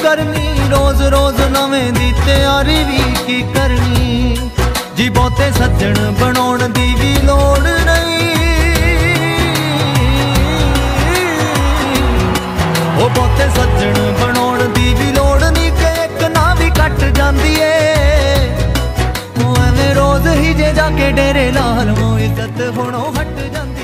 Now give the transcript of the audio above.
करनी, रोज रोज नवें दी तैयारी भी की करनी। जी बहुते सज्जन बनाउण दी भी लोड़ नहीं, ओ बहुते सज्जन बनाउण दी भी लोड़ नहीं कि एक ना भी कट जांदी ए। ओ एवें रोज ही जे जाके डेरे ला लवो इज्जत हुणों हट जांदी।